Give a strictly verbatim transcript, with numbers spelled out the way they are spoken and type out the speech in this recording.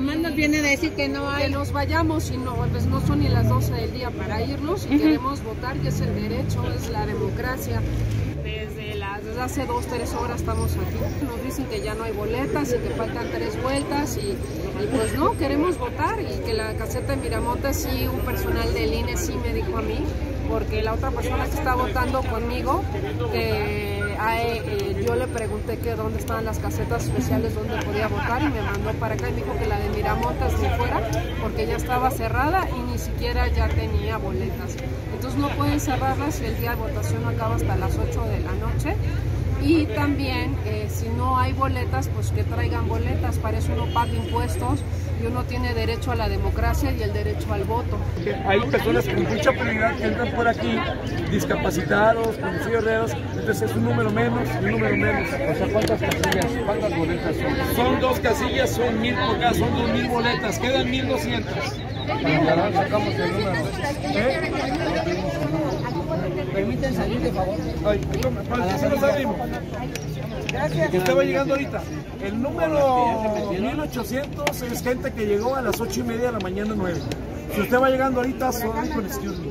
nomás nos vienen a decir que no hay. Que nos vayamos y no, pues no son ni las doce del día para irnos y uh-huh. queremos votar, y es el derecho, es la democracia. Desde, las, desde hace dos, tres horas estamos aquí. Nos dicen que ya no hay boletas y que faltan tres vueltas y, y pues no, queremos votar, y que la caseta de Miramontes, sí, un personal del I N E sí me dijo a mí, porque la otra persona que está votando conmigo, que eh, yo le pregunté que dónde estaban las casetas especiales donde podía votar y me mandó para acá y me dijo que la de Miramontes ni fuera porque ya estaba cerrada y ni siquiera ya tenía boletas. Entonces no pueden cerrarlas si el día de votación acaba hasta las ocho de la noche. Y también, eh, si no hay boletas, pues que traigan boletas, para eso uno paga impuestos y uno tiene derecho a la democracia y el derecho al voto. Hay personas con mucha prioridad que entran por aquí, discapacitados, con silla de ruedas, entonces es un número menos, un número menos. O sea, ¿cuántas casillas, cuántas boletas son? Son dos casillas, son mil por acá, son dos mil boletas, quedan mil doscientas. Para sacamos el número. ¿Eh? ¿Permiten salir, de favor? Ay, ¿sí lo salimos? Que usted va llegando ahorita. El número mil ochocientos es gente que llegó a las ocho y media de la mañana, nueve. Si usted va llegando ahorita, sorry, con excuse me.